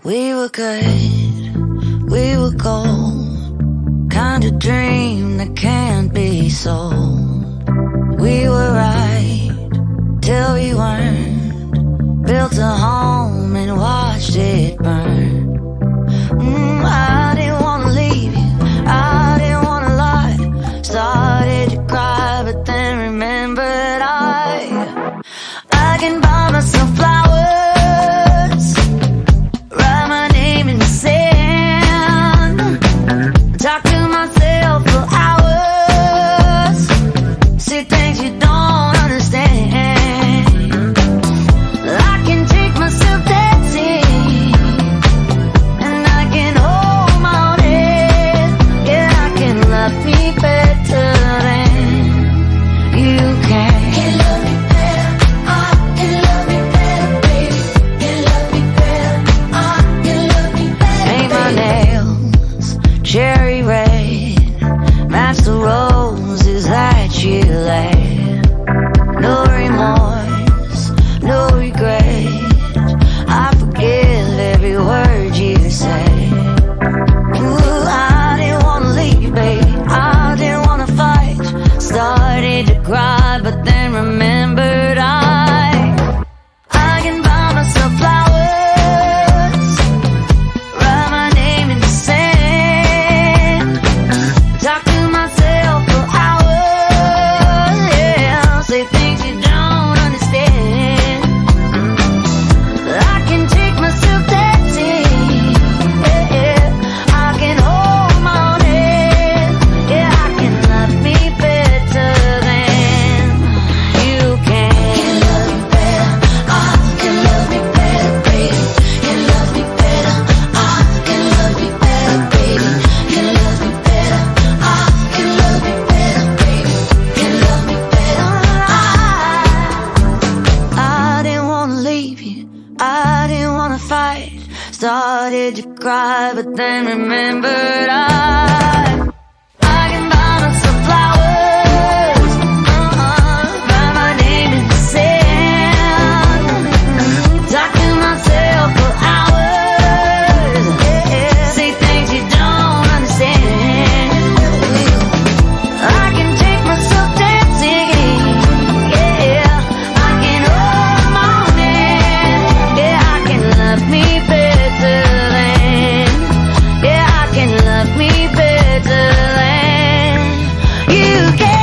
We were good, we were gold, kind of dream that can't be sold. We were right till we weren't, built a home and watched it burn. I didn't wanna leave you, I didn't wanna lie. Started to cry, but then remembered I can buy myself flowers, write my name in the sand, talk to myself for hours, say things you don't understand. I can take myself dancing, and I can hold my own head. Yeah, I can love me better than you can. Can love me better, I can love me better, baby. Can love me better, I can love me better. Paint my nails cherry red, match the roses that you laid. No remorse, no regret, I forgive every word you say. Ooh, I didn't wanna leave, baby, I didn't wanna fight. Started to cry, but then remembered I can buy myself flowers, write my name in the sand, talk to myself for hours, yeah, say things you don't understand. I can take myself dancing, yeah, I can hold my own head, yeah, I can love me better than you can. Can love me better, I can love me better, baby. Can love me better, I can love me better, baby. Can love me better, I can love me better, baby. Can love me better, I didn't wanna leave you, I didn't wanna fight. Started to cry, but then remembered I can buy myself flowers, write my name in the sand, talk to myself for hours, yeah, say things you don't understand. I can take myself dancing, yeah, I can hold my own hand, yeah, I can love me better than, yeah, I can love me better than you can.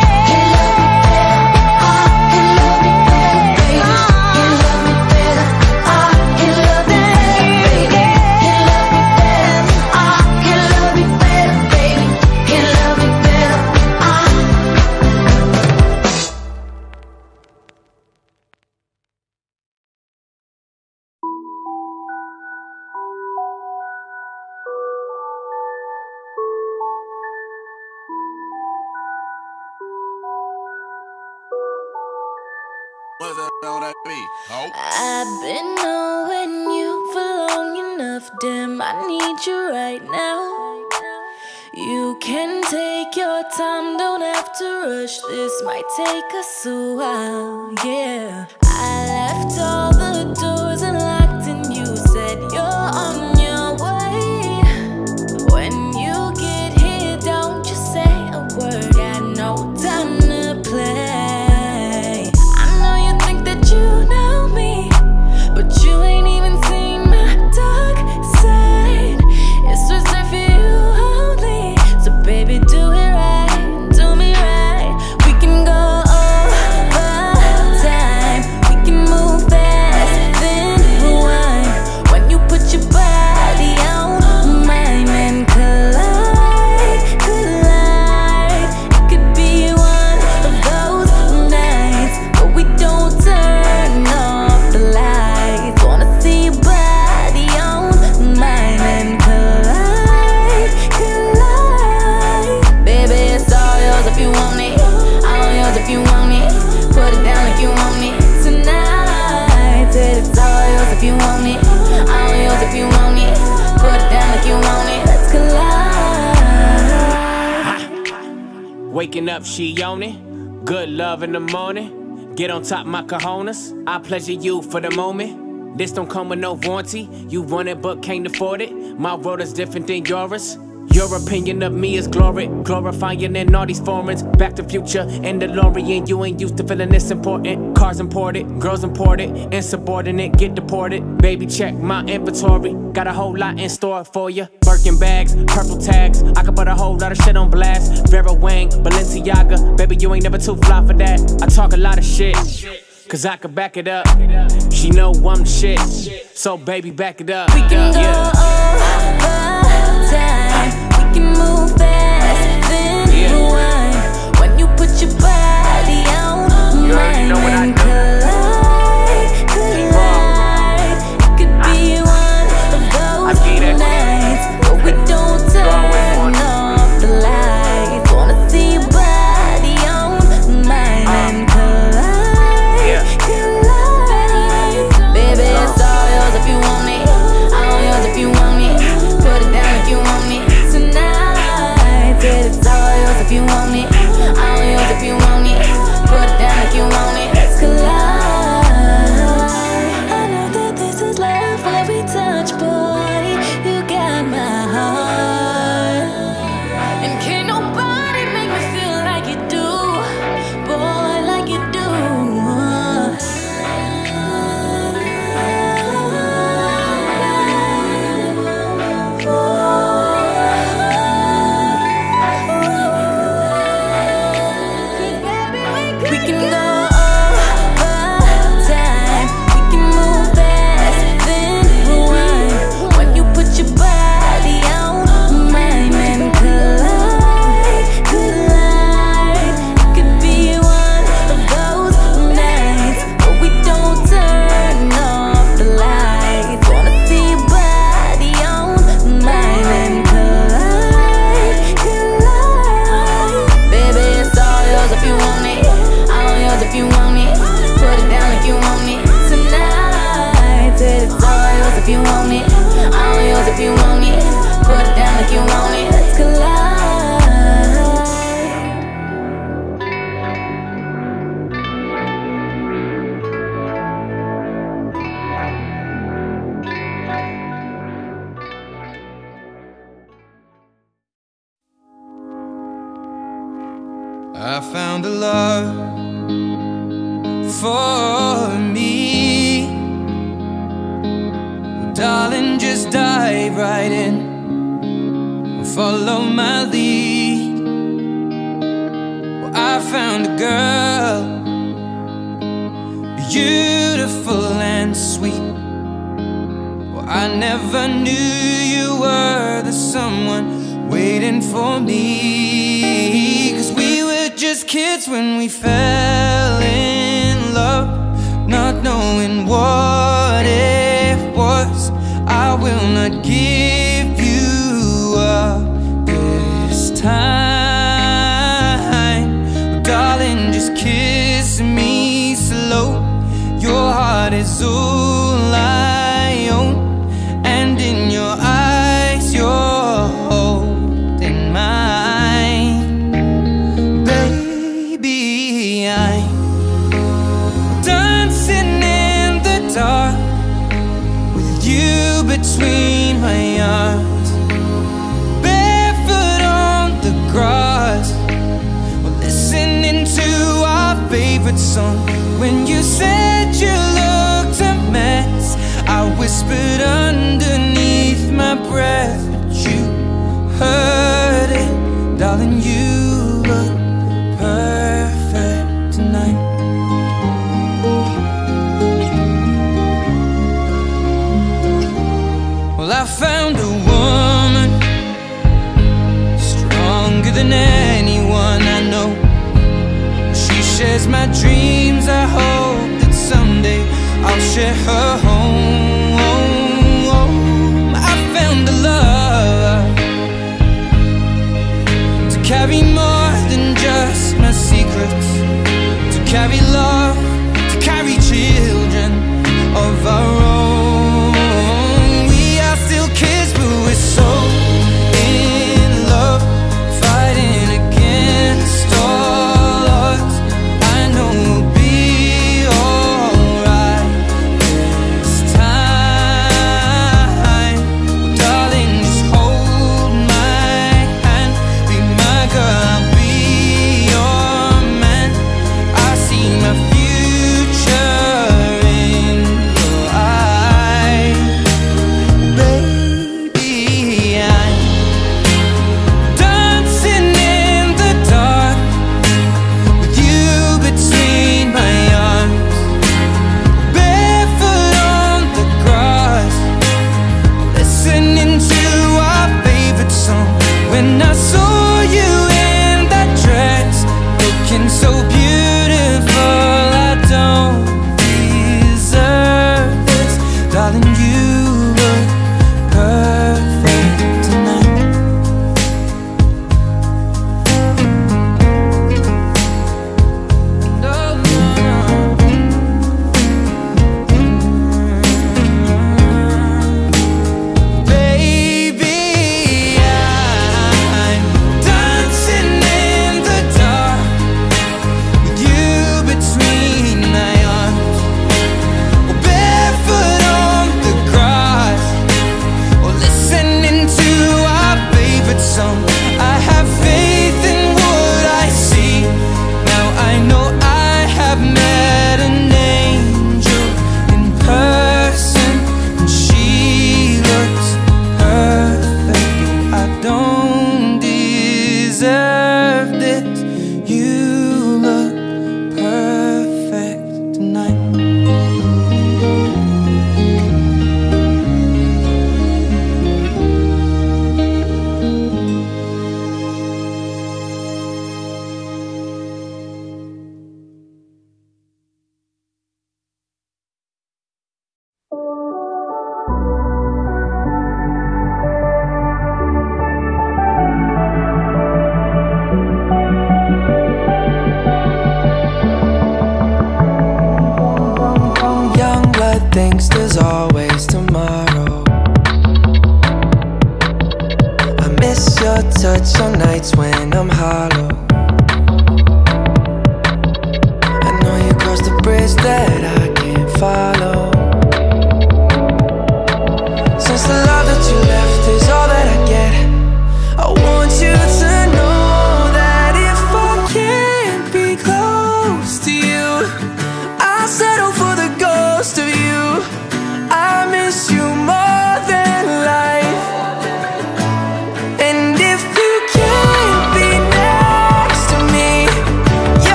What's that on that beat? Oh. I've been knowing you for long enough, damn, I need you right now. You can take your time, don't have to rush, this might take us a while, yeah. I left all the doors unlocked and you said you're on your way. When you get here, don't just say a word, got no time to play. You know me, but you ain't even seen my dark side. It's reserved for you only, so baby do it right, do me right. We can go over time, we can move fast, then rewind. When you put your body on mine and collide, collide. It could be one of those nights, but we don't turn off the lights. Wanna see your body on mine and collide, collide. Baby, it's all yours if you want it, all yours if you want it. Put it down like you want it tonight. Said it's all yours if you want it, all yours if you want it. Put it down like you want it, let's collide. Waking up, she on it. Good love in the morning. Get on top my cojones. I pleasure you for the moment. This don't come with no warranty. You want it but can't afford it. My world is different than yours. Your opinion of me is glory, glorifying in all these foreigns. Back to Future and DeLorean. You ain't used to feeling this important. Cars imported, girls imported, insubordinate, get deported. Baby, check my inventory. Got a whole lot in store for you. Birkin bags, purple tags. I could put a whole lot of shit on blast. Vera Wang, Balenciaga. Baby, you ain't never too fly for that. I talk a lot of shit, cause I could back it up. She know I'm the shit, so baby, back it up. We can go over time. We can move fast, then rewind. When you put your body on mine and collide, collide. It could be one of those nights where we don't turn off the lights. Wanna see your body on mine and collide, collide. Baby, it's all yours if you want it, all yours if you want it. Put it down if you want it tonight. Said it's all yours if you want it, all yours if you want it. Put it down if you want it. Let's collide. I know that this is love where we touch, boy. You got my heart, and can't nobody make me feel like you do, boy, like you do. We can go over time. We can move fast, then rewind. When you put your body on mine and collide, collide. It could be one of those nights where we don't turn off the lights. Wanna see your body on mine and collide, collide. Baby, it's all yours if you want it, all yours if you want it. Put it down if you want it tonight. Said it's all yours if you want it, all yours if you want it. Put it down if you want it. Let's collide. I found a love for me. Well, darling, just dive right in, follow my lead. Well, I found a girl, beautiful and sweet. Well, I never knew you were the someone waiting for me. 'Cause we were just kids when we fell in love, not knowing what it was. I will not give you up this time. Oh, darling, just kiss me slow. Your heart is all I own, and in your eyes you're holding mine. Baby, I'm dancing in the dark with you between my arms, barefoot on the grass. We're listening to our favorite song. When you said you looked a mess, I whispered underneath my breath, but you heard it. Darling, you look perfect tonight. Well, I found a woman stronger than anyone I know. She shares my dreams. I hope that someday I'll share her home. I found a love to carry more than just my secrets, to carry love, to carry children of our own. We are still kids, but we're so in love, fighting against all odds. I know we'll be alright this time.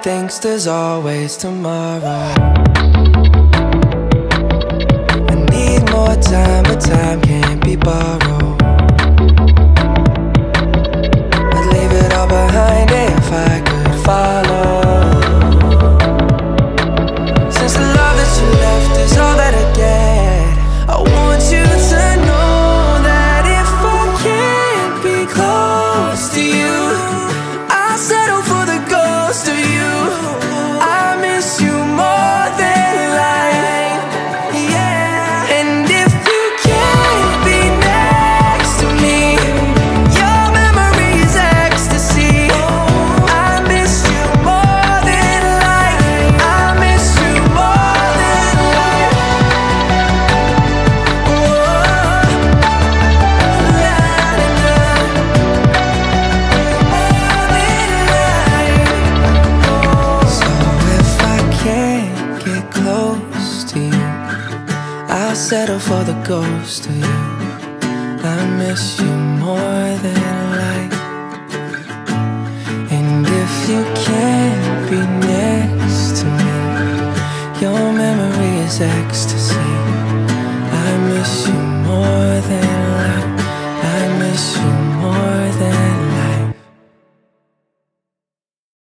thinks there's always tomorrow. I need more time, but time can't be borrowed. I'd leave it all behind if I could follow. Since the love that you left is all that I get, I want you to know that if I can't be close to you, I'll settle for the ghost of you. I miss you more than life, yeah. And if you can't be next to me, your memory is ecstasy. I miss you more than life. I miss you more than life. So if I can't get close to you, I'll settle for the ghost of you. I miss you more than life. And if you can't be next to me, your memory is ecstasy. I miss you more than life. I miss you more than